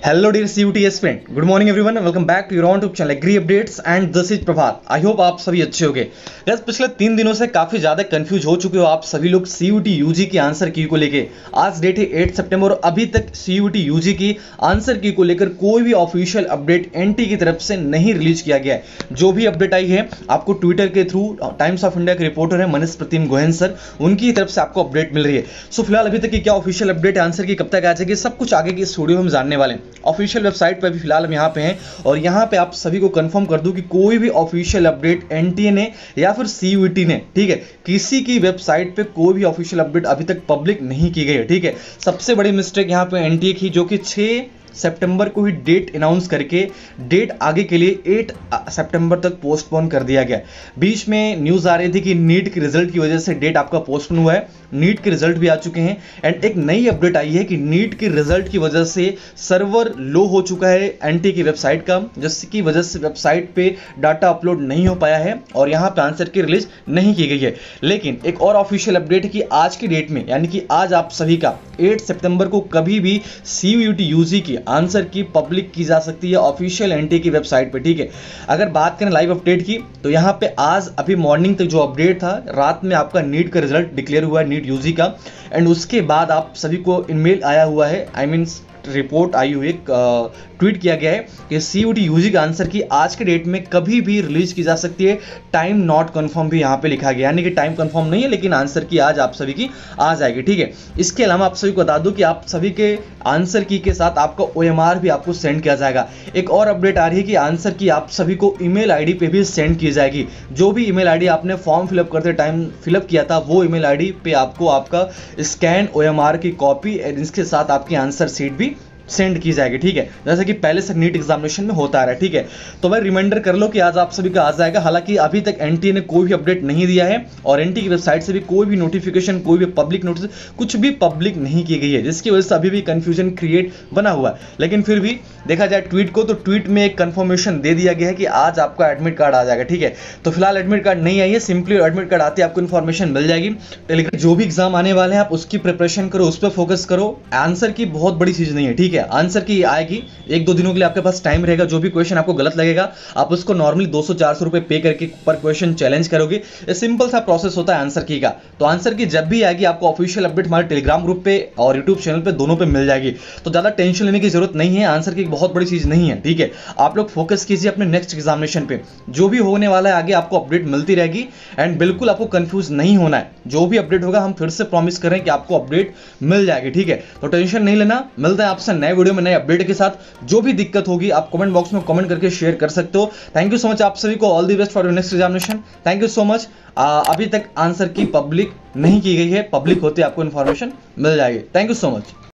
Hello dear CUTS friend, good morning everyone, welcome back to your on YouTube channel Agri updates and this is Prabhat. I hope आप सभी अच्छे होंगे। Guys, पिछले 3 दिनों से काफी ज्यादा कंफ्यूज हो चुके हो आप सभी लोग CUT UG की आंसर की को लेके। आज डेट है 8 सितंबर और अभी तक CUT UG की आंसर की को लेकर कोई भी ऑफिशियल अपडेट NT की तरफ से नहीं रिलीज किया गया है। जो भी अपडेट आई है आपको ट्विटर के थ्रू, टाइम्स ऑफ इंडिया के रिपोर्टर है मनीष प्रतिम गोहेन सर, उनकी तरफ से आपको अपडेट मिल रही है। सो फिलहाल अभी तक की क्या ऑफिशियल अपडेट आंसर की कब तक आ जाएगी, सब कुछ आगे की इस वीडियो में हम जानने वाले हैं। ऑफिशियल वेबसाइट पर भी फिलहाल हम यहाँ पे हैं और यहाँ पे आप सभी को कंफर्म कर दूं कि कोई भी ऑफिशियल अपडेट NTA ने या फिर CUT ने, ठीक है, किसी की वेबसाइट पे कोई भी ऑफिशियल अपडेट अभी तक पब्लिक नहीं की गई है। ठीक है, सबसे बड़ी मिस्टेक यहाँ पे NTA की, जो कि 6 सितंबर को ही डेट अनाउंस करके डेट आगे के लिए 8 सितंबर तक पोस्टपोन कर दिया गया। बीच में न्यूज़ आ रही थी कि नीट के रिजल्ट की वजह से डेट आपका पोस्टपोन हुआ है। नीट के रिजल्ट भी आ चुके हैं एंड एक नई अपडेट आई है कि नीट के रिजल्ट की वजह से सर्वर लो हो चुका है NTA की वेबसाइट का, जिसकी वजह से वेबसाइट पे डाटा अपलोड नहीं हो पाया है और यहाँ पे आंसर की रिलीज नहीं की गई है। लेकिन एक और ऑफिशियल अपडेट है कि आज की डेट में, यानी कि आज आप सभी का 8 सितंबर को कभी भी CUT UG की आंसर की पब्लिक की जा सकती है ऑफिशियल NTA की वेबसाइट पे। ठीक है, अगर बात करें लाइव अपडेट की तो यहाँ पे आज अभी मॉर्निंग तक जो अपडेट था, रात में आपका नीट का रिजल्ट डिक्लेयर हुआ है, नीट UG का, एंड उसके बाद आप सभी को ईमेल आया हुआ है, आई मीन रिपोर्ट आई हुई, ट्वीट किया गया है कि CUT UG का आंसर की आज के डेट में कभी भी रिलीज की जा सकती है। टाइम नॉट कंफर्म भी यहाँ पे लिखा गया, यानी कि टाइम कंफर्म नहीं है लेकिन आंसर की आज आप सभी की आ जाएगी। ठीक है, इसके अलावा आप सभी को बता दूं कि आप सभी के आंसर की के साथ आपका OMR भी आपको सेंड किया जाएगा। एक और अपडेट आ रही है कि आंसर की आप सभी को ईमेल आईडी पे भी सेंड की जाएगी। जो भी ईमेल आईडी आपने फॉर्म फिलअप करते टाइम फिलअप किया था, वो ईमेल आईडी पे आपको आपका स्कैन OMR की कॉपी, इसके साथ आपकी आंसर शीट भी सेंड की जाएगी। ठीक है, जैसे कि पहले से नीट एग्जामिनेशन में होता आ रहा है। ठीक है, तो भाई रिमाइंडर कर लो कि आज आप सभी का आ जाएगा। हालांकि अभी तक NTA ने कोई भी अपडेट नहीं दिया है और NTA की वेबसाइट से भी कोई भी नोटिफिकेशन, कोई भी पब्लिक नोटिस, कुछ भी पब्लिक नहीं की गई है, जिसकी वजह से अभी भी कंफ्यूजन क्रिएट बना हुआ है। लेकिन फिर भी देखा जाए ट्वीट को, तो ट्वीट में एक कंफर्मेशन दे दिया गया है कि आज आपका एडमिट कार्ड आ जाएगा। ठीक है, तो फिलहाल एडमिट कार्ड नहीं आई है, सिंपली एडमिट कार्ड आते आपको इन्फॉर्मेशन मिल जाएगी। लेकिन जो भी एग्जाम आने वाले हैं आप उसकी प्रिपरेशन करो, उस पर फोकस करो। आंसर की बहुत बड़ी चीज नहीं है। ठीक है, आंसर की आएगी, 1-2 दिनों के लिए आपके पास टाइम रहेगा। जो भी क्वेश्चन आपको गलत लगेगा आप उसको नॉर्मली 200-400 रुपए पे करके पर क्वेश्चन चैलेंज करोगे। ये सिंपल सा प्रोसेस होता है आंसर की का। तो आंसर की जब भी आएगी आपको ऑफिशियल अपडेट हमारे टेलीग्राम ग्रुप पे और यूट्यूब चैनल पे, दोनों पे मिल जाएगी। तो ज्यादा टेंशन लेने की जरूरत नहीं है, आंसर की बहुत बड़ी चीज नहीं है। ठीक है, आप लोग फोकस कीजिए अपने नेक्स्ट एग्जामिनेशन पे। जो भी होने वाला है आगे आपको अपडेट मिलती रहेगी एंड बिल्कुल आपको कंफ्यूज नहीं होना है। जो भी अपडेट होगा हम फिर से प्रॉमिस कर रहे हैं कि आपको अपडेट मिल जाएगी। ठीक है, तो टेंशन नहीं लेना। मिलते हैं आपसे नए वीडियो में नए अपडेट के साथ। जो भी दिक्कत होगी आप कमेंट बॉक्स में कमेंट करके शेयर कर सकते हो। थैंक यू सो मच, आप सभी को all the best for your next examination. Thank you so much. अभी तक आंसर की पब्लिक नहीं की गई है, पब्लिक होते आपको इन्फॉर्मेशन मिल जाएगी। Thank you so much.